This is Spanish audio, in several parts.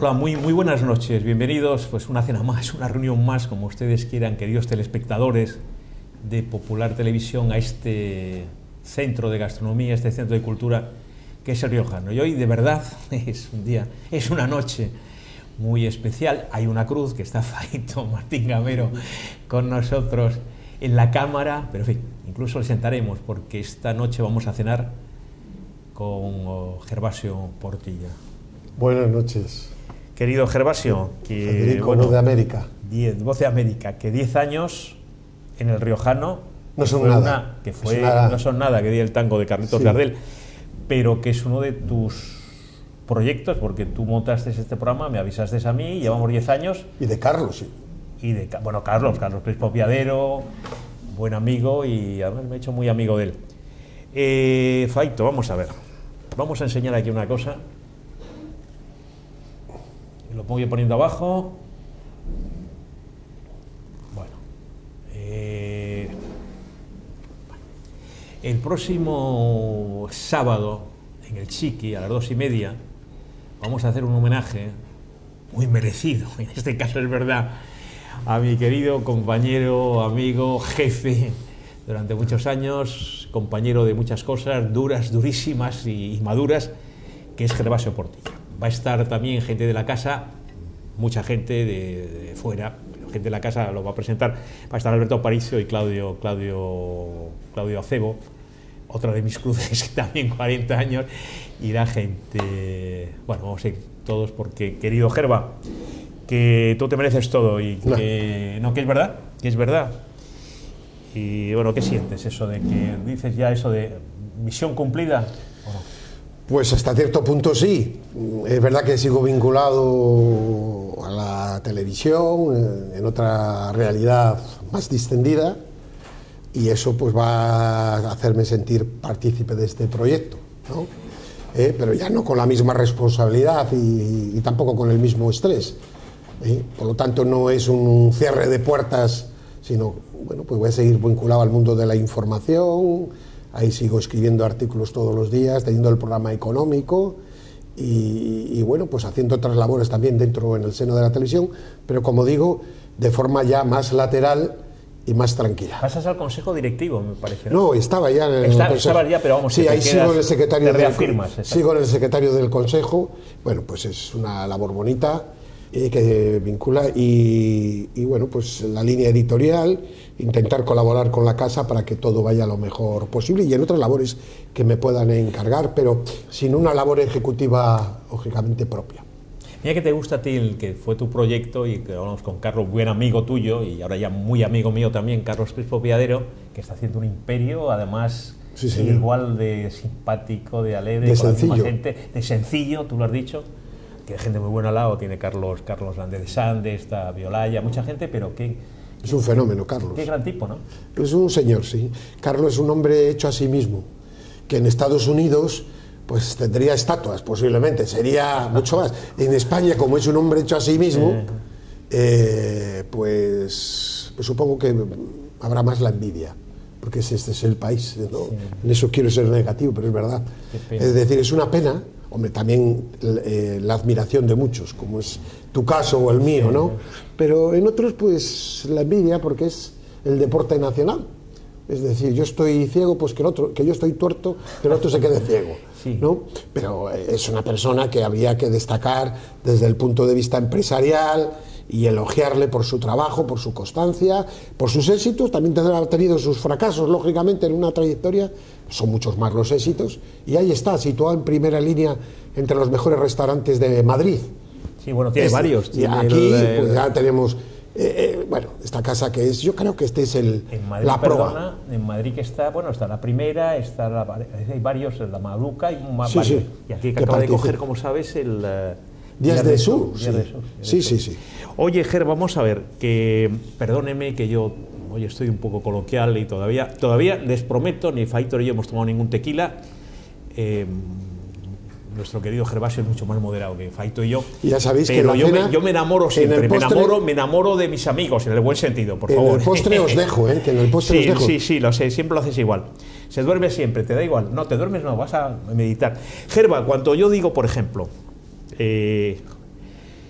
Hola, muy buenas noches, bienvenidos pues una cena más, una reunión más, como ustedes quieran, queridos telespectadores de Popular Televisión, a este centro de gastronomía, este centro de cultura que es el Riojano. Y hoy de verdad es un día, es una noche muy especial. Hay una cruz que está Faito Martín Gamero con nosotros en la cámara, pero en fin, incluso le sentaremos porque esta noche vamos a cenar con Gervasio Portilla. Buenas noches. Querido Gervasio, que Federico, bueno, Voz de América. Voz de América, que 10 años en el Riojano no son nada. No son nada, que di el tango de Carlitos Gardel, pero que es uno de tus proyectos, porque tú montaste este programa, me avisaste a mí, llevamos 10 años. Y de Carlos, sí. Y de, bueno, Carlos Crespo Piadero, buen amigo, y además me he hecho muy amigo de él. Faito, vamos a ver. Vamos a enseñar aquí una cosa. Lo voy poniendo abajo. Bueno, el próximo sábado en el Chiqui a las 2:30 vamos a hacer un homenaje muy merecido, en este caso es verdad, a mi querido compañero, amigo, jefe durante muchos años, compañero de muchas cosas duras, durísimas y maduras, que es Gervasio Portilla. Va a estar también gente de la casa, mucha gente de fuera, pero gente de la casa lo va a presentar. Va a estar Alberto Aparicio y Claudio Acebo, otra de mis cruces, también 40 años, irá gente, bueno, vamos a ir todos porque, querido Gerva, que tú te mereces todo y que no, que es verdad. Y bueno, ¿qué sientes eso de que dices ya eso de misión cumplida o no? Pues hasta cierto punto sí. Es verdad que sigo vinculado a la televisión, en otra realidad más distendida, y eso pues va a hacerme sentir partícipe de este proyecto, ¿no? Pero ya no con la misma responsabilidad y tampoco con el mismo estrés. Por lo tanto, no es un cierre de puertas, sino, bueno, pues voy a seguir vinculado al mundo de la información. Ahí sigo escribiendo artículos todos los días, teniendo el programa económico y bueno, pues haciendo otras labores también dentro en el seno de la televisión, pero como digo, de forma ya más lateral y más tranquila. Pasas al consejo directivo, me parece. No, estaba ya en el consejo. Estabas ya, pero vamos, sí, ahí sigo en el secretario sigo en el secretario del consejo. Bueno, pues es una labor bonita que vincula y bueno, pues la línea editorial, intentar colaborar con la casa para que todo vaya lo mejor posible y en otras labores que me puedan encargar, pero sin una labor ejecutiva lógicamente propia. Mira que te gusta a ti el que fue tu proyecto y que hablamos con Carlos, buen amigo tuyo y ahora ya muy amigo mío también, Carlos Crespo Piadero, que está haciendo un imperio, además sí, igual de simpático, de alegre, de con sencillo. la misma gente, de sencillo, tú lo has dicho. Tiene gente muy buena al lado, tiene Carlos Grande de Sande, está Violaya, mucha gente, pero que... Es un fenómeno, Carlos. Qué gran tipo, ¿no? Es un señor, sí. Carlos es un hombre hecho a sí mismo, que en Estados Unidos pues tendría estatuas, posiblemente, sería mucho más. En España, como es un hombre hecho a sí mismo, pues supongo que habrá más la envidia, porque este es el país, ¿no? Sí. En eso quiero ser negativo, pero es verdad. Es decir, es una pena. Hombre, también la admiración de muchos, como es tu caso o el mío, ¿no? Pero en otros, pues, la envidia, porque es el deporte nacional. Es decir, yo estoy ciego, pues que yo estoy tuerto, que el otro se quede ciego, ¿no? Pero es una persona que habría que destacar desde el punto de vista empresarial y elogiarle por su trabajo, por su constancia, por sus éxitos. También tendrá tenido sus fracasos, lógicamente, en una trayectoria. Son muchos más los éxitos. Y ahí está, situado en primera línea entre los mejores restaurantes de Madrid. Sí, bueno, tiene varios. Y aquí pues ya tenemos, bueno, esta casa que es, yo creo que este es la prueba. En Madrid que está, bueno, está la primera, hay varios, la Maluca y un sí, sí, y aquí que acaba de coger, como sabes, el... Días de Sur. Sí. Oye, Ger, vamos a ver, que perdóneme que yo hoy estoy un poco coloquial y todavía les prometo, ni Faito ni yo hemos tomado ningún tequila. Nuestro querido Gervasio es mucho más moderado que Faito y yo. Y ya sabéis pero que yo me enamoro siempre, me enamoro de mis amigos, en el buen sentido, por favor. En el postre os dejo, que en el postre os dejo. Sí, lo sé, siempre lo haces igual. Se duerme siempre, te da igual. No, te duermes no, vas a meditar. Gerva, cuando yo digo, por ejemplo,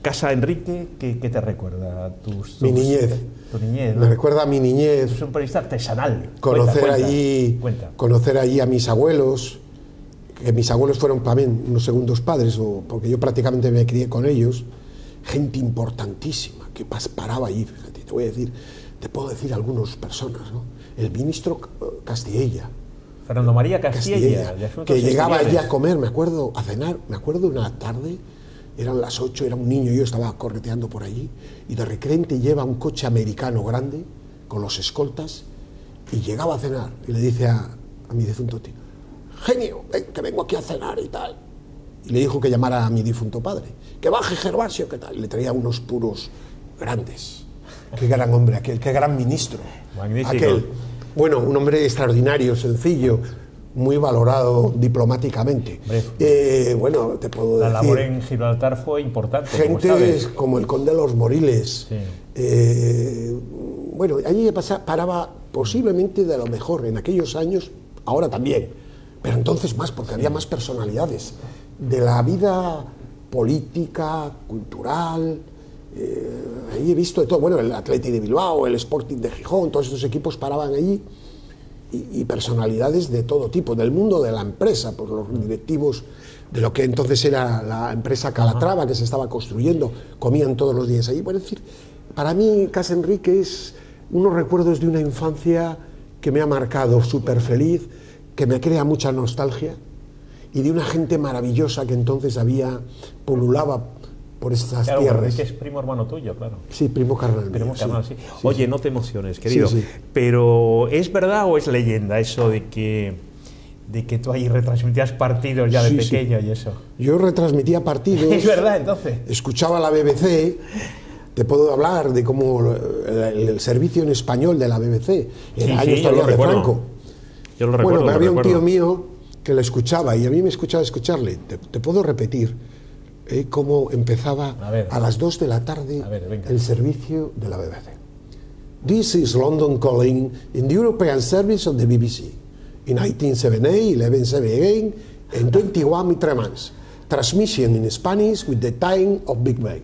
Casa Enrique, ¿qué te recuerda? Mi niñez. Tu niñez, ¿no? Me recuerda a mi niñez. Es un periodista artesanal. Conocer Cuenta. allí a mis abuelos, que mis abuelos fueron también unos segundos padres, porque yo prácticamente me crié con ellos. Gente importantísima que paraba allí, fíjate, te puedo decir algunas personas, ¿no? El ministro Castiella. Fernando María Castiella, que llegaba allí a comer, me acuerdo, a cenar, me acuerdo una tarde, eran las 8, era un niño, yo estaba correteando por allí, y de repente lleva un coche americano grande, con los escoltas, y llegaba a cenar, y le dice a mi difunto tío, genio, ven, que vengo aquí a cenar y tal. Y le dijo que llamara a mi difunto padre, que baje Gervasio, que tal, y le traía unos puros grandes. Qué gran hombre aquel, qué gran ministro. Magnífico. Aquel, bueno, un hombre extraordinario, sencillo, muy valorado diplomáticamente. Bueno, te puedo decir... La labor en Gibraltar fue importante, Gente como el conde de los Moriles. Sí. Bueno, allí paraba posiblemente de lo mejor en aquellos años, ahora también, pero entonces más, porque había más personalidades de la vida política, cultural. Ahí he visto de todo, bueno, el Athletic de Bilbao, el Sporting de Gijón, todos estos equipos paraban allí, y personalidades de todo tipo, del mundo de la empresa, por los directivos de lo que entonces era la empresa Calatrava, que se estaba construyendo, comían todos los días allí. Bueno, es decir, para mí Casa Enrique es unos recuerdos de una infancia que me ha marcado, súper feliz, que me crea mucha nostalgia, y de una gente maravillosa que entonces pululaba por estas tierras. Que es primo hermano tuyo, claro. Sí, primo carnal. Sí. Oye, no te emociones, querido, pero ¿es verdad o es leyenda eso de que tú ahí retransmitías partidos ya de pequeño y eso? Yo retransmitía partidos. ¿Es verdad, entonces? Escuchaba la BBC. Te puedo hablar de cómo el servicio en español de la BBC, en años todavía de Franco. Yo lo recuerdo. Bueno, había un tío mío que la escuchaba y a mí me escuchaba escucharle. Te puedo repetir cómo empezaba a las 2 de la tarde el servicio de la BBC. This is London calling in the European service of the BBC. In 1978, 1178, and 21 Mitremans. Transmission in Spanish with the time of Big Bang.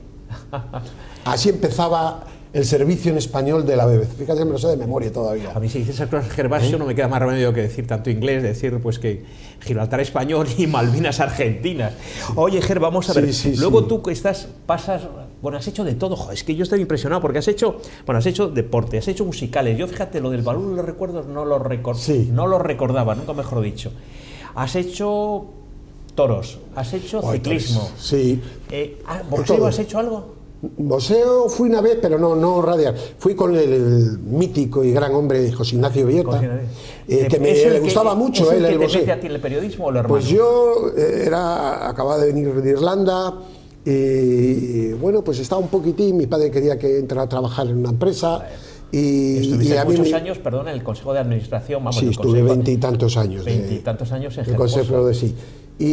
Así empezaba el servicio en español de la BBC. Fíjate, me lo sé de memoria todavía. A mí si dices esas cosas, Gervasio, no me queda más remedio que decir tanto inglés, decir pues que Gibraltar español y Malvinas argentinas. Oye, Ger, vamos a ver. Luego tú que pasas, bueno, has hecho de todo. Joder, es que yo estoy impresionado porque has hecho deporte, has hecho musicales. Yo, fíjate, lo del balón de los recuerdos no lo recordaba, nunca mejor dicho. Has hecho toros, has hecho ciclismo. Sí. ¿Boxeo has hecho algo? Boxeo fui una vez, pero no radial. Fui con el mítico y gran hombre José Ignacio Villota, que le gustaba mucho el boxeo. ¿Te a ti el periodismo o el hermano? Pues yo acababa de venir de Irlanda y bueno, pues estaba un poquitín. Mi padre quería que entrara a trabajar en una empresa. Estuviste muchos años, perdón, en el Consejo de Administración. Sí, estuve 20 y tantos años. 20 y tantos años en el Consejo de sí.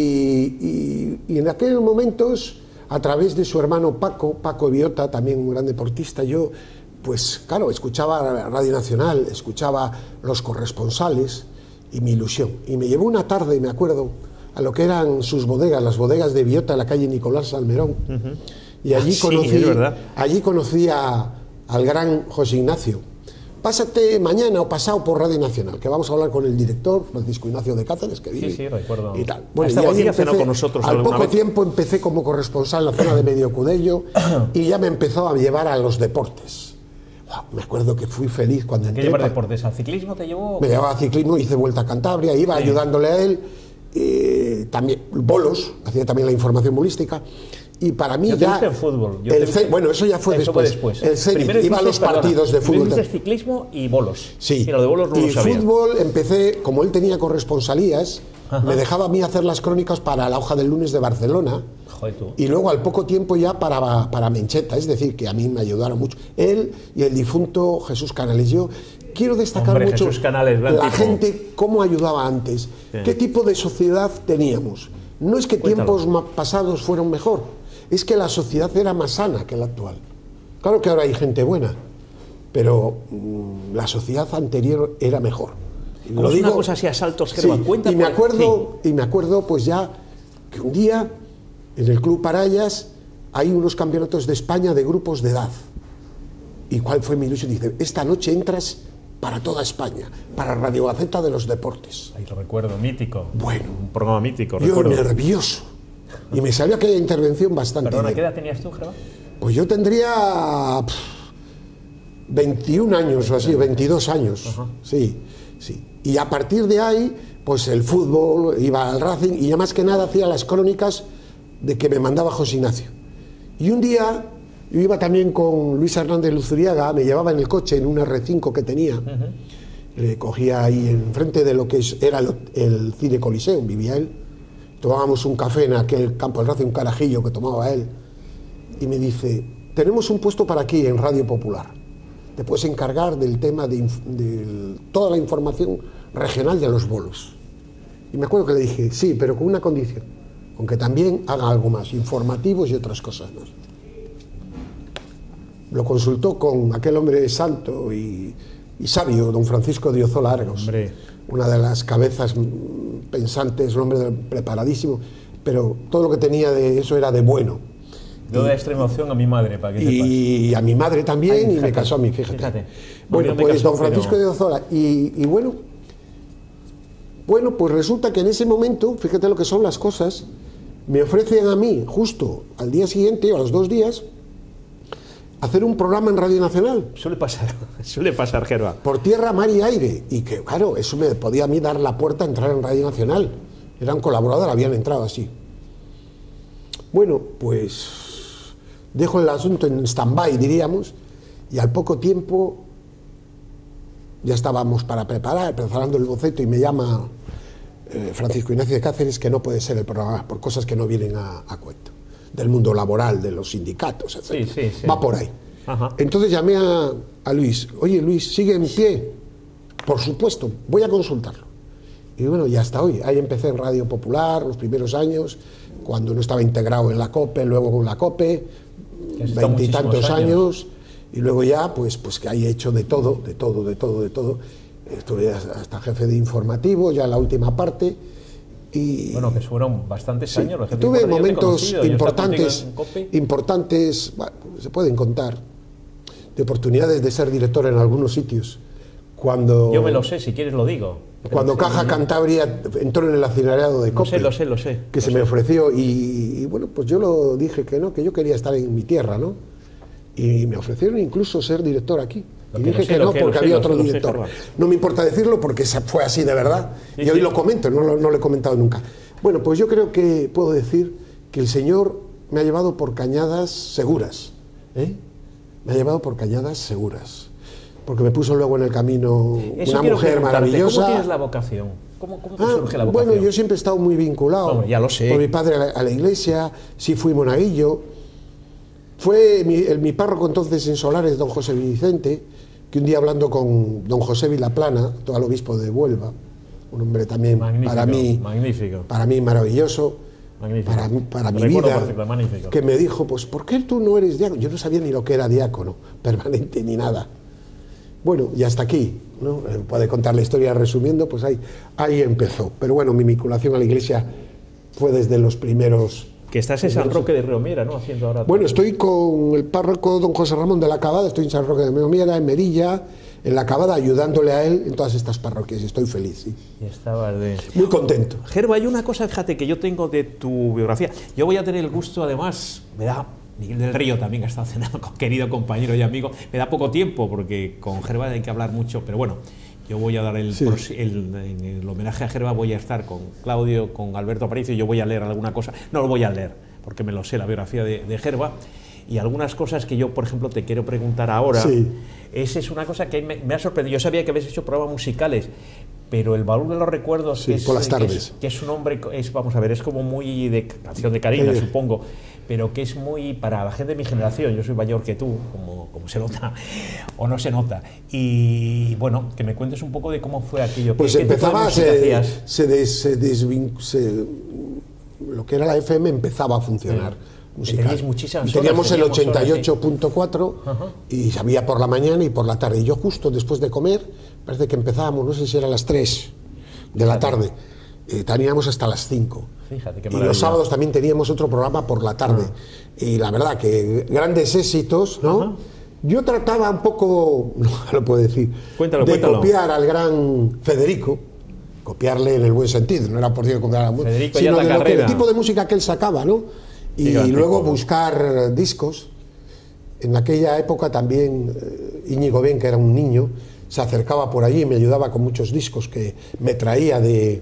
Y en aquellos momentos, a través de su hermano Paco Villota, también un gran deportista, yo, pues claro, escuchaba Radio Nacional, escuchaba los corresponsales y mi ilusión. Y me llevó una tarde, me acuerdo, a lo que eran sus bodegas, las bodegas de Villota, en la calle Nicolás Salmerón. Y allí conocí al gran José Ignacio. Pásate mañana o pasado por Radio Nacional, que vamos a hablar con el director, Francisco Ignacio de Cáceres, que vive. Sí, recuerdo. Y tal. Bueno, y ahí empecé, con nosotros al poco tiempo empecé como corresponsal en la zona de Medio Cudello y ya me empezó a llevar a los deportes. Me acuerdo que fui feliz cuando entré. ¿Qué llevar deportes? ¿Al ciclismo te llevó? Me llevaba a ciclismo, hice Vuelta a Cantabria, iba ayudándole a él, también bolos, hacía también la información bolística. Y para mí ya en fútbol. Bueno, eso ya fue después. El Zenit, iba a los partidos de fútbol. Primero ciclismo y bolos. Sí. Y lo de bolos no lo sabía. Y fútbol empecé, como él tenía corresponsalías, me dejaba a mí hacer las crónicas para La Hoja del Lunes de Barcelona. Joder, tú. Y luego al poco tiempo ya para Mencheta, es decir, que a mí me ayudaron mucho. Él y el difunto Jesús Canales. Yo quiero destacar mucho Jesús Canales, la gente, cómo ayudaba antes, qué tipo de sociedad teníamos. No es que tiempos pasados fueron mejor, es que la sociedad era más sana que la actual. Claro que ahora hay gente buena, pero la sociedad anterior era mejor. Lo digo, una cosa así a saltos, Germán, y me acuerdo pues ya que un día en el Club Parayas hay unos campeonatos de España de grupos de edad. ¿Y cuál fue mi ilusión? Dice, esta noche entras para toda España, para Radio Gaceta de los Deportes. Ahí lo recuerdo, mítico. Bueno. Un programa mítico, Yo recuerdo. nervioso. Y me salió aquella intervención bastante Perdona, bien. ¿qué edad tenías tú, Gervá? Pues yo tendría 21 años o así, 22 años. Ajá. Sí, sí. Y a partir de ahí, pues el fútbol, iba al Racing y ya más que nada hacía las crónicas de que me mandaba José Ignacio. Y un día yo iba también con Luis Hernández Luzuriaga, me llevaba en el coche en un R5 que tenía, le cogía ahí enfrente de lo que era el Cine Coliseum, vivía él, tomábamos un café en aquel campo del Racing, un carajillo que tomaba él, y me dice, tenemos un puesto para aquí en Radio Popular, te puedes encargar del tema de toda la información regional de los bolos. Y me acuerdo que le dije, sí, pero con una condición, con que también haga algo más, informativos y otras cosas más. Lo consultó con aquel hombre santo y sabio, don Francisco de Ozola Argos, Hombre. una de las cabezas pensantes, un hombre preparadísimo, pero todo lo que tenía de eso era de bueno. Yo de esta emoción a mi madre, para que sepas. Y a mi madre también, Ay, y fíjate, me casó a mí, fíjate. Bueno, No me pues casó, don Francisco pero... de Ozola, y bueno, pues resulta que en ese momento, fíjate lo que son las cosas, me ofrecen a mí, justo al día siguiente, o a los 2 días, hacer un programa en Radio Nacional. Suele pasar, Gervá. Por tierra, mar y aire. Y que, claro, eso me podía a mí dar la puerta a entrar en Radio Nacional. Era un colaborador, habían entrado así. Bueno, pues dejo el asunto en stand-by, diríamos, y al poco tiempo ya estábamos para preparando el boceto, y me llama Francisco Ignacio de Cáceres, que no puede ser el programa por cosas que no vienen a cuento, del mundo laboral, de los sindicatos, etc. Sí. Va por ahí. Ajá. Entonces llamé a Luis, oye Luis, ¿sigue en pie? Por supuesto, voy a consultarlo. Y bueno, y hasta hoy, ahí empecé en Radio Popular, los primeros años, cuando no estaba integrado en la COPE, luego con la COPE, 20 y tantos años, y luego ya, pues que ahí he hecho de todo. Estuve hasta jefe de informativo, ya la última parte. Y bueno, que fueron bastantes años. Los tuve momentos importantes, importantes, bueno, se pueden contar, de oportunidades de ser director en algunos sitios. Cuando, yo me lo sé, si quieres lo digo. Cuando Caja Cantabria entró en el accionariado de COPE, lo sé. Que se me ofreció, y bueno, pues yo lo dije que no, que yo quería estar en mi tierra, ¿no? Y me ofrecieron incluso ser director aquí. Y dije que no, porque había otro director. No me importa decirlo porque fue así de verdad. Y hoy lo comento, no lo he comentado nunca. Bueno, pues yo creo que puedo decir que el Señor me ha llevado por cañadas seguras. Me ha llevado por cañadas seguras. Porque me puso luego en el camino una mujer maravillosa. ¿Cómo tienes la vocación? ¿Cómo te surge la vocación? Bueno, yo siempre he estado muy vinculado. Hombre, ya lo sé. Por mi padre a la iglesia, sí fui monaguillo. Fue mi párroco entonces en Solares, don José Vicente, que un día hablando con don José Vilaplana, actual obispo de Huelva, un hombre también magnífico. Para mí maravilloso, para mi vida, que me dijo, pues ¿por qué tú no eres diácono? Yo no sabía ni lo que era diácono permanente ni nada. Bueno, y hasta aquí, ¿no? Puede contar la historia resumiendo, pues ahí empezó. Pero bueno, mi vinculación a la iglesia fue desde los primeros... Que estás en San Roque de Riomera, ¿no? Haciendo ahora... Bueno, estoy con el párroco don José Ramón de la Cabada, estoy en San Roque de Riomera, en Merilla, en la Cabada, ayudándole a él en todas estas parroquias, y estoy feliz, sí. Y estabas muy contento. Gervá, hay una cosa, fíjate, que yo tengo de tu biografía. Yo voy a tener el gusto, además, me da... Miguel del Río también, que ha estado cenando con querido compañero y amigo. Me da poco tiempo, porque con Gervá hay que hablar mucho, pero bueno... Yo voy a dar en el homenaje a Gervá, voy a estar con Claudio, con Alberto Aparicio, yo voy a leer alguna cosa, no lo voy a leer, porque me lo sé, la biografía de Gervá, y algunas cosas que yo, por ejemplo, te quiero preguntar ahora. Esa es una cosa que me ha sorprendido. Yo sabía que habéis hecho programas musicales, pero el baúl de los recuerdos, por las tardes. Que es un hombre, vamos a ver, es como muy de canción de Karina, supongo, pero que es muy para la gente de mi generación. Yo soy mayor que tú, como se nota o no se nota. Y bueno, que me cuentes un poco de cómo fue aquello. Pues empezaba, lo que era la FM empezaba a funcionar. Teníamos el 88.4 y había por la mañana y por la tarde. Y yo justo después de comer, parece que empezábamos, no sé si era a las 3 de la tarde. teníamos hasta las 5. Fíjate, qué y maravilla. los sábados también teníamos otro programa por la tarde. Y la verdad que grandes éxitos, ¿no? Ajá. Yo trataba un poco, no lo puedo decir, Cuéntalo, de cuéntalo. copiar al gran Federico, copiarle en el buen sentido, no era por decir copiar a la música, Federico sino ya la de lo que, el carrera. tipo de música que él sacaba, ¿no? Y Qué gran luego tipo. buscar discos. En aquella época también Íñigo Ben, que era un niño, se acercaba por allí y me ayudaba con muchos discos que me traía de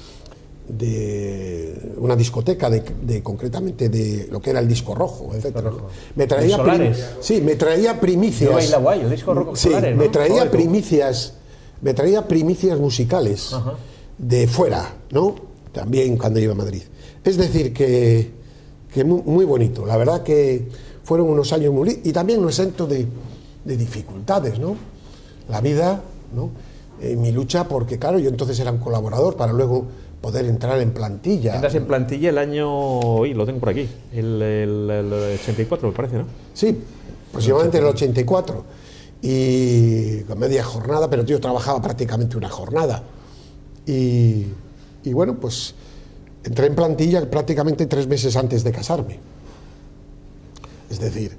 una discoteca, concretamente de lo que era el disco rojo, etcétera. Me traía ¿El Solares? sí, me traía primicias. Yo baila guay, el disco rojo Sí, Solares, me ¿no? traía Joder, tú. primicias musicales Ajá. de fuera, ¿no? También cuando iba a Madrid. Es decir, que muy bonito. La verdad que fueron unos años muy... Y también no exento de dificultades, ¿no? La vida, ¿no? Mi lucha, porque claro, yo entonces era un colaborador para luego poder entrar en plantilla. Entras en plantilla el año... lo tengo por aquí. El 84, me parece, ¿no? Sí, aproximadamente en el 84. Y con media jornada, pero yo trabajaba prácticamente una jornada. Y bueno, pues entré en plantilla prácticamente 3 meses antes de casarme. Es decir,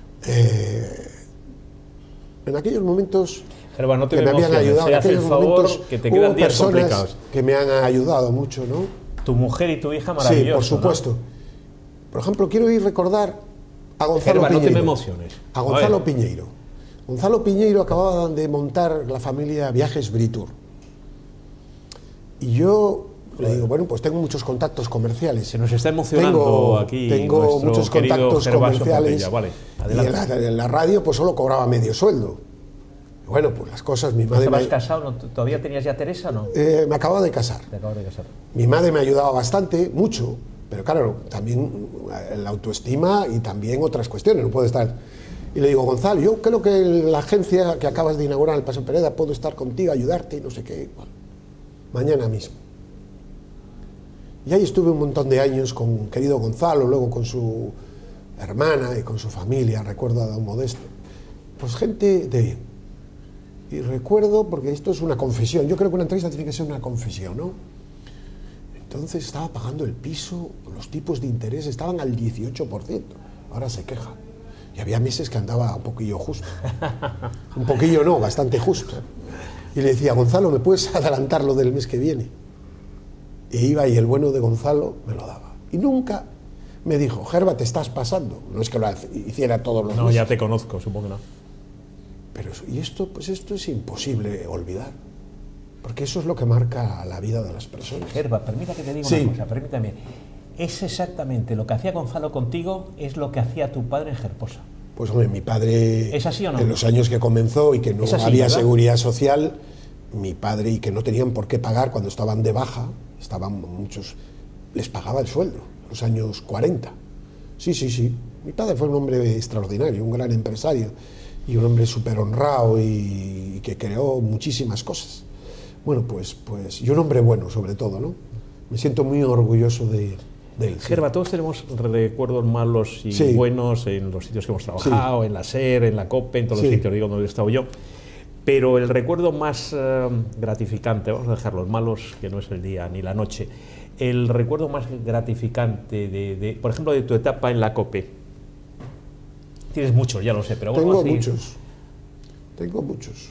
en aquellos momentos Gerba, no te que me habían emociones, ayudado, en haz el aquellos favor, momentos que te quedan hubo días personas complicados. que me han ayudado mucho, ¿no? Tu mujer y tu hija, maravilloso. Sí, por supuesto. ¿no? Por ejemplo, quiero ir a recordar a Gonzalo Gerba, no Piñeiro. te me emociones. A Gonzalo ver. Piñeiro. Gonzalo Piñeiro acababa de montar la familia Viajes Britur. Y yo le digo, bueno, pues tengo muchos contactos comerciales. Se nos está emocionando aquí Tengo nuestro muchos querido contactos Gervasio comerciales. Portella. Vale, Y en la radio pues solo cobraba medio sueldo. Bueno, pues las cosas, mi madre ¿Estabas casado? ¿No? ¿Todavía tenías ya Teresa, no? me acababa de casar. Te acabas de casar. Mi madre me ayudaba bastante, mucho, pero claro, también la autoestima y también otras cuestiones, no puedo estar... Y le digo, Gonzalo, yo creo que la agencia que acabas de inaugurar en el Paseo Pereda, puedo estar contigo, ayudarte y no sé qué. Bueno, mañana mismo. Y ahí estuve un montón de años con querido Gonzalo, luego con su hermana y con su familia, recuerdo a don Modesto. Pues gente de bien. Y recuerdo, porque esto es una confesión, yo creo que una entrevista tiene que ser una confesión, ¿no? Entonces estaba pagando el piso, los tipos de interés estaban al 18%, ahora se queja. Y había meses que andaba un poquillo justo. Un poquillo no, bastante justo. Y le decía, Gonzalo, ¿me puedes adelantar lo del mes que viene? Y iba y el bueno de Gonzalo me lo daba. Y nunca me dijo, Gerba, te estás pasando. No es que lo hiciera todos los No, meses. ya te conozco, supongo que no. Pero y esto, pues esto es imposible olvidar. Porque eso es lo que marca la vida de las personas. Gerba, permita que te diga Sí. una cosa, permítame. Es exactamente lo que hacía Gonzalo contigo, es lo que hacía tu padre en Gerposa. Pues hombre, mi padre, ¿Es así o no? en los años que comenzó y que no Es así, había ¿verdad? seguridad social, mi padre, y que no tenían por qué pagar cuando estaban de baja, estaban muchos, les pagaba el sueldo, en los años 40. Sí, sí, sí. Mi padre fue un hombre extraordinario, un gran empresario y un hombre súper honrado y que creó muchísimas cosas. Bueno, pues, y un hombre bueno, sobre todo, ¿no? Me siento muy orgulloso de él. Sí. Gerba, todos tenemos recuerdos malos y Sí. buenos en los sitios que hemos trabajado, en la SER, en la COPE, en todos los Sí. sitios, digo, donde he estado yo. Pero el recuerdo más gratificante, vamos a dejar los malos, que no es el día ni la noche, el recuerdo más gratificante por ejemplo, de tu etapa en la COPE. Tienes muchos, ya lo sé, pero bueno, Tengo así- muchos. Tengo muchos.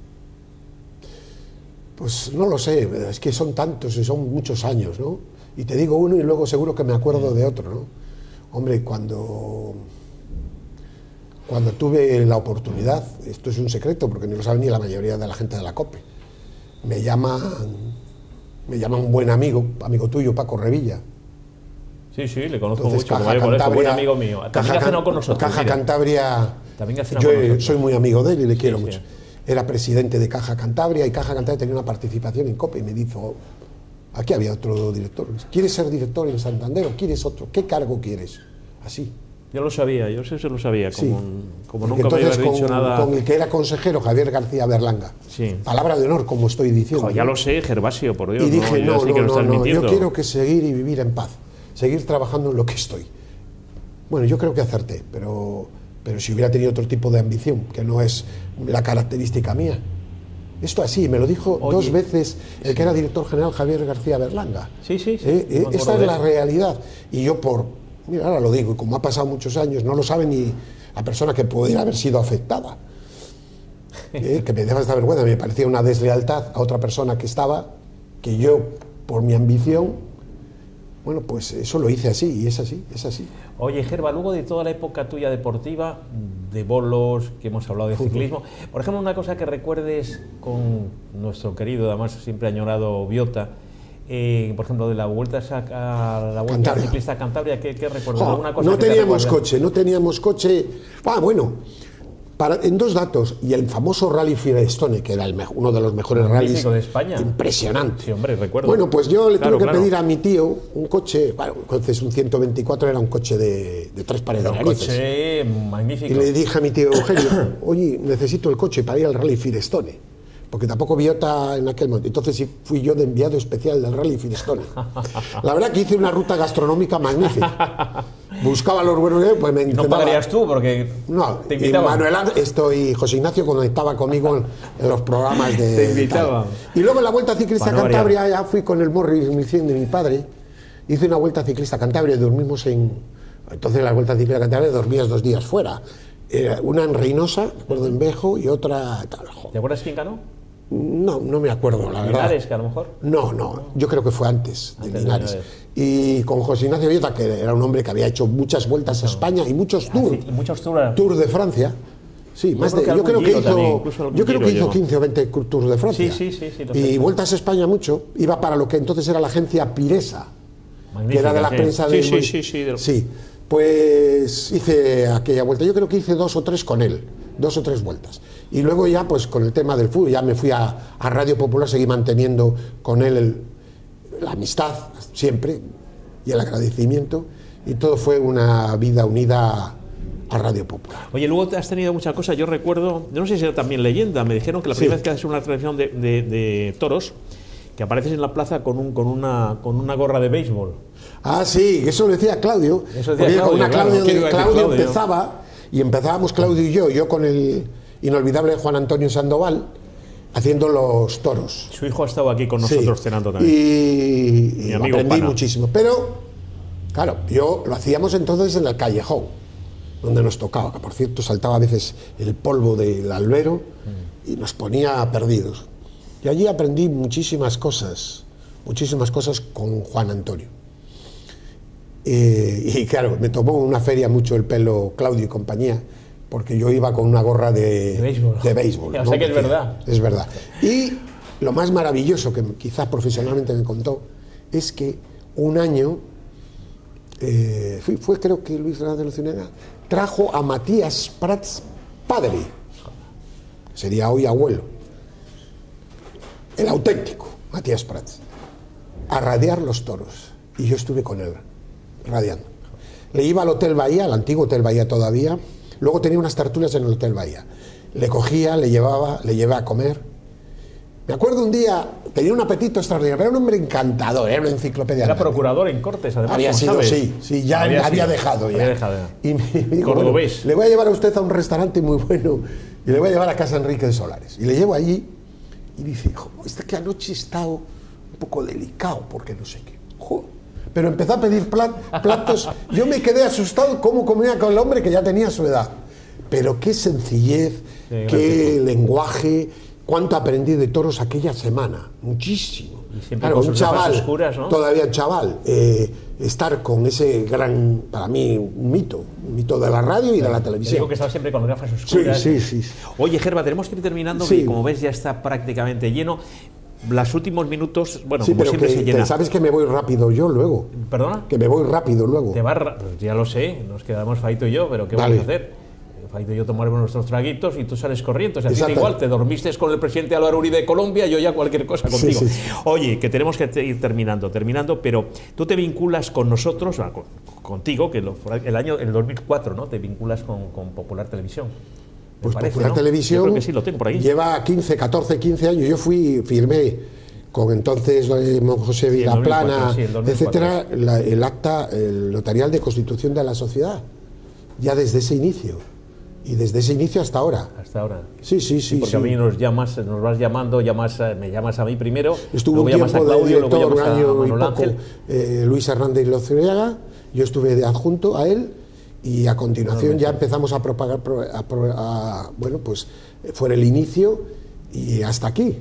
Pues no lo sé, es que son tantos y son muchos años, ¿no? Y te digo uno y luego seguro que me acuerdo de otro, ¿no? Hombre, cuando tuve la oportunidad, esto es un secreto porque no lo sabe ni la mayoría de la gente de la COPE, me llama un buen amigo tuyo, Paco Revilla. Sí, sí, le conozco Entonces, mucho, como yo por eso, buen amigo mío. También ha cenado con nosotros. Caja mira. Cantabria, También ha cenado yo con nosotros. soy muy amigo de él y le quiero Sí, mucho. sí. Era presidente de Caja Cantabria y Caja Cantabria tenía una participación en COPE y me dijo, aquí había otro director, ¿quieres ser director en Santander o quieres otro? ¿Qué cargo quieres? Así. Yo lo sabía, yo eso lo sabía, Sí. como Porque nunca me entonces habías dicho nada. con el que era consejero, Javier García Berlanga. Sí. Palabra de honor, como estoy diciendo. Jo, ya lo sé, Gervasio, por Dios. Y dije, yo sé que no estás yo mintiendo. quiero que seguir y vivir en paz, seguir trabajando en lo que estoy. Bueno, yo creo que acerté, pero si hubiera tenido otro tipo de ambición, que no es la característica mía, Esto así, me lo dijo Oye, 2 veces el que era director general, Javier García Berlanga. Sí, sí, sí. Esta es la realidad. Y yo mira, ahora lo digo, y como ha pasado muchos años, no lo sabe ni la persona que pudiera haber sido afectada. Que me daba esta vergüenza, me parecía una deslealtad a otra persona que estaba, que yo, por mi ambición, bueno, pues eso lo hice así, y es así, es así. Oye, Gerba, luego de toda la época tuya deportiva, de bolos, que hemos hablado de ciclismo, por ejemplo, una cosa que recuerdes con nuestro querido, además siempre añorado Biota, por ejemplo, de la vuelta a la vuelta ciclista a Cantabria, ¿qué recuerdas? ¿Alguna cosa no teníamos coche. Bueno, en 2 datos, y el famoso Rally Firestone, que era uno de los mejores rallies de España. Impresionante. Sí, hombre, recuerdo. Bueno, pues yo le tuve que pedir a mi tío un coche, bueno, entonces un 124 era un coche de 3 pares de narices. Un coche magnífico. Y le dije a mi tío Eugenio, oye, necesito el coche para ir al Rally Firestone, porque tampoco Biota en aquel momento. Entonces sí fui yo de enviado especial del Rally Firestone. La verdad que hice una ruta gastronómica magnífica. Buscaba los buenos, pues me intentaba... ¿No pagarías tú? Porque no, te invitaba. Manuel y José Ignacio conectaba conmigo en los programas de... Te invitaba. Y luego en la Vuelta Ciclista a Cantabria, ya fui con el Morris 1100 de mi padre, hice una Vuelta Ciclista a Cantabria y dormimos en... Entonces en la Vuelta Ciclista a Cantabria dormías 2 días fuera. Una en Reynosa, me acuerdo, en Bejo, y otra... ¿Te acuerdas quién ganó? No me acuerdo, la verdad. ¿Linares, que a lo mejor? No, yo creo que fue antes de Linares. Y con José Ignacio Biota, que era un hombre que había hecho muchas vueltas a España y muchos tours de Francia. Sí, yo creo que hizo 15 o 20 tours de Francia. Sí, y vueltas a España mucho. Iba para lo que entonces era la agencia Piresa, que era de la prensa de... Sí, pues hice aquella vuelta. Yo creo que hice 2 o 3 con él, 2 o 3 vueltas. Y luego ya, pues con el tema del fútbol, ya me fui a Radio Popular, seguí manteniendo con él la amistad siempre y el agradecimiento, y todo fue una vida unida a Radio Popular. Oye, luego te has tenido muchas cosas. Yo recuerdo, yo no sé si era también leyenda, me dijeron que la primera vez que haces una transmisión de toros, que apareces en la plaza con una gorra de béisbol. Ah, sí, eso lo decía Claudio. Eso decía Claudio empezaba, y empezábamos Claudio y yo con el inolvidable Juan Antonio Sandoval, haciendo los toros. Su hijo ha estado aquí con nosotros cenando también. Y aprendí muchísimo. Pero, claro, lo hacíamos entonces en el callejón, donde nos tocaba, que por cierto saltaba a veces el polvo del albero y nos ponía perdidos. Y allí aprendí muchísimas cosas con Juan Antonio. Y claro, me tomó una feria mucho el pelo Claudio y compañía, porque yo iba con una gorra de béisbol. O sea que es verdad. Es verdad. Y lo más maravilloso que quizás profesionalmente me contó es que un año, fue creo que Luis Fernández de Lucinega, trajo a Matías Prats padre, sería hoy abuelo, el auténtico Matías Prats, a radiar los toros. Y yo estuve con él, radiando. Le iba al Hotel Bahía, al antiguo Hotel Bahía todavía. Luego tenía unas tertulias en el Hotel Bahía. Le cogía, le llevaba a comer. Me acuerdo un día, tenía un apetito extraordinario, era un hombre encantador, era una enciclopedia. Era procurador en Cortes, además. Había sido, ¿sabes? sí, ya había dejado ya. Y me dijo, bueno, le voy a llevar a usted a un restaurante muy bueno y le voy a llevar a casa Enrique de Solares. Y le llevo allí y dice, hijo, que anoche he estado un poco delicado porque no sé qué. Pero empezó a pedir platos. Yo me quedé asustado cómo comía con el hombre que ya tenía su edad. Pero qué sencillez, qué lenguaje, cuánto aprendí de toros aquella semana. Muchísimo. Claro, un chaval, oscuras, ¿no? Todavía un chaval, estar con ese gran, para mí, un mito de la radio y de la televisión. Digo que estaba siempre con gafas oscuras. Sí. Oye, Gerba, tenemos que ir terminando, que como ves ya está prácticamente lleno. Los últimos minutos, bueno, sí, como siempre se llena. ¿Sabes que me voy rápido yo luego? ¿Perdona? Que me voy rápido luego. Pues ya lo sé, nos quedamos Faito y yo, pero ¿qué vamos a hacer? Faito y yo tomaremos nuestros traguitos y tú sales corriendo. O sea, a ti igual, te dormiste con el presidente Álvaro Uribe de Colombia, yo ya cualquier cosa contigo. Sí. Oye, que tenemos que ir terminando, pero tú te vinculas con nosotros, contigo, que el 2004, ¿no? Te vinculas con Popular Televisión. Pues parece, Popular ¿no? Televisión, yo creo que sí, lo tengo por ahí. Lleva 15 años. Yo firmé con entonces José Vilaplana, etcétera, el acta, el notarial de constitución de la sociedad, ya desde ese inicio. Y desde ese inicio hasta ahora. Hasta ahora. Sí, sí, sí. Porque sí. a mí nos vas llamando, me llamas a mí primero, Estuvo un luego llamas a tiempo de Claudio, luego director, un llamas a año y Manuel poco, Ángel. Luis Hernández Lozuriaga, yo estuve de adjunto a él, y a continuación ya empezamos a propagar, bueno, pues fue el inicio y hasta aquí.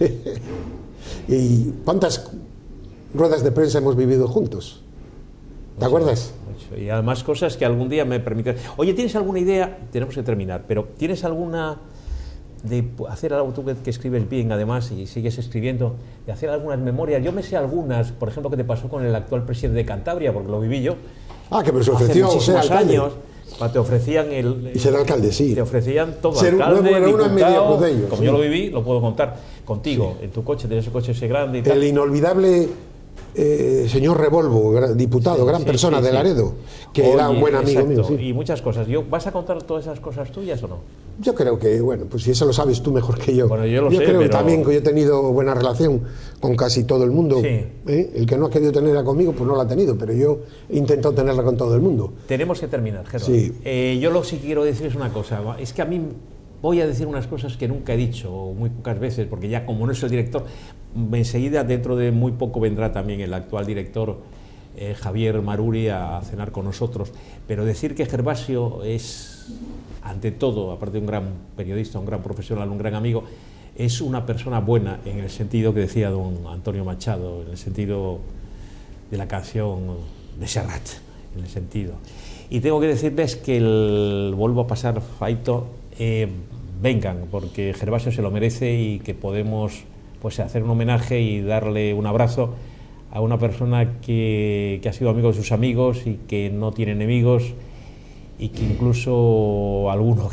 ¿Y cuántas ruedas de prensa hemos vivido juntos? ¿Te acuerdas? Mucho. Y además cosas que algún día me permiten... Oye, ¿tienes alguna idea? Tenemos que terminar, pero ¿tienes alguna de hacer algo, tú que escribes bien además y sigues escribiendo, de hacer algunas memorias? Yo me sé algunas, por ejemplo, que te pasó con el actual presidente de Cantabria, porque lo viví yo. Ah, que me ofreció ser alcalde. Años, te ofrecían y ser alcalde, sí. Te ofrecían todo, ser alcalde, diputado, de ellos, como sí. yo lo viví, lo puedo contar contigo, sí. En tu coche, tenías un coche ese grande y tal. El inolvidable señor Revolvo, diputado, sí, gran sí, persona sí, de sí. Laredo, que era un buen amigo mío. Sí. Y muchas cosas. ¿Vas a contar todas esas cosas tuyas o no? Yo creo que, bueno, pues si eso lo sabes tú mejor que yo. Bueno, yo lo sé, creo pero... también que yo he tenido buena relación con casi todo el mundo. Sí. El que no ha querido tenerla conmigo, pues no la ha tenido, pero yo he intentado tenerla con todo el mundo. Tenemos que terminar, Germán. Sí. Yo lo que sí quiero decir es una cosa. Es que a mí voy a decir unas cosas que nunca he dicho, o muy pocas veces, porque ya como no es el director, enseguida dentro de muy poco vendrá también el actual director, Javier Maruri, a cenar con nosotros. Pero decir que Gervasio es, ante todo, aparte de un gran periodista, un gran profesional, un gran amigo, es una persona buena en el sentido que decía don Antonio Machado, en el sentido de la canción de Serrat, en el sentido. Y tengo que decirles que vuelvo a pasar, Faito, vengan, porque Gervasio se lo merece y que podemos pues hacer un homenaje y darle un abrazo a una persona que ha sido amigo de sus amigos y que no tiene enemigos, y que incluso alguno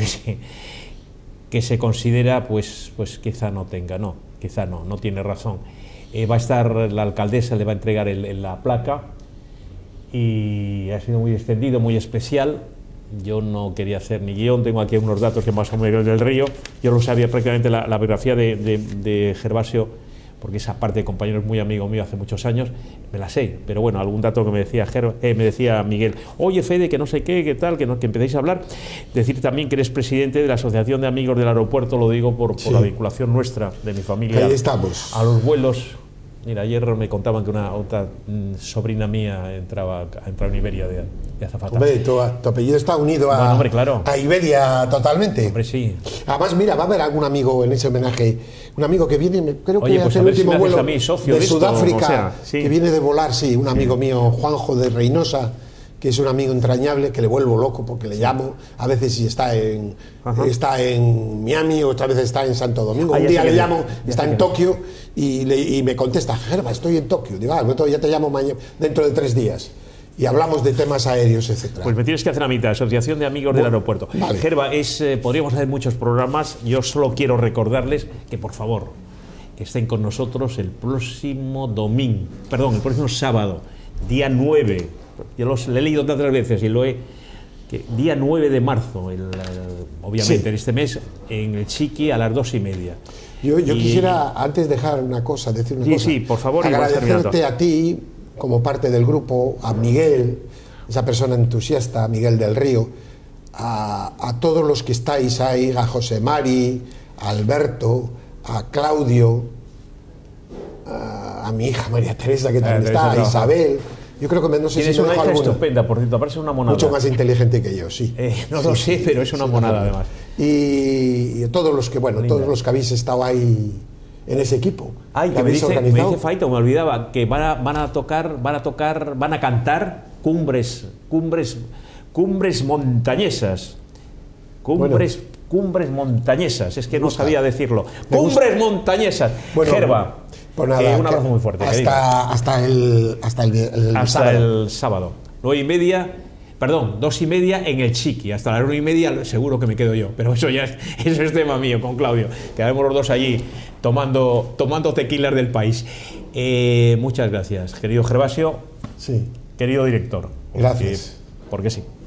que se considera pues quizá no tenga, quizá no tiene razón. Va a estar la alcaldesa, le va a entregar la placa, y ha sido muy extendido, muy especial. Yo no quería hacer ni guión, tengo aquí unos datos que más o menos del Río. Yo no sabía prácticamente la biografía de Gervasio, porque esa parte de compañero es muy amigo mío hace muchos años, me la sé, pero bueno, algún dato que me decía Miguel, oye Fede, que no sé qué tal, que empecéis a hablar. Decir también que eres presidente de la Asociación de Amigos del Aeropuerto, lo digo por la vinculación nuestra, de mi familia. Ahí estamos. A los vuelos. Mira, ayer me contaban que otra sobrina mía entraba en Iberia de azafata. Hombre, tu apellido está unido bueno, hombre, claro. a Iberia totalmente. Hombre, sí. Además, mira, va a haber algún amigo en ese homenaje, un amigo que viene, creo que hace el último vuelo a mí socio de Sudáfrica, o sea, sí. Que viene de volar, sí, un amigo mío, Juanjo de Reynosa, que es un amigo entrañable, que le vuelvo loco porque le llamo, a veces si está en Miami, otras veces está en Santo Domingo, un día le llamo, está en Tokio, y me contesta, Gerba, estoy en Tokio, digo, ya te llamo dentro de 3 días, y hablamos de temas aéreos, etcétera. Pues me tienes que hacer a mitad, Asociación de Amigos del Aeropuerto. Vale. Gerba, podríamos hacer muchos programas, yo solo quiero recordarles que por favor, que estén con nosotros el próximo sábado, día 9, yo lo he leído tantas veces y día 9 de marzo, obviamente en este mes, en el Chiqui a las 2:30. Yo quisiera, antes dejar una cosa, decir una cosa. Sí, por favor. Agradecerte a ti, como parte del grupo, a Miguel, esa persona entusiasta, Miguel del Río, a todos los que estáis ahí, a José Mari, a Alberto, a Claudio, a mi hija María Teresa, que también está, a Isabel. Yo creo que no sé si una hija estupenda, por cierto, parece una monada. Mucho más inteligente que yo, sí. No lo sé, pero es una monada además. Y todos los que, todos los que habéis estado ahí en ese equipo. Ay, que me dice Faito, me olvidaba, que van a cantar cumbres montañesas. Cumbres montañesas, es que no sabía decirlo. Cumbres montañesas. Bueno, Gerba. Pues nada, un abrazo muy fuerte. Hasta el sábado. 2:30 en el Chiqui. Hasta las 1:30 seguro que me quedo yo. Pero eso es tema mío con Claudio. Quedaremos los dos allí tomando tequilas del país. Muchas gracias, querido Gervasio. Sí. Querido director. Gracias. Porque sí.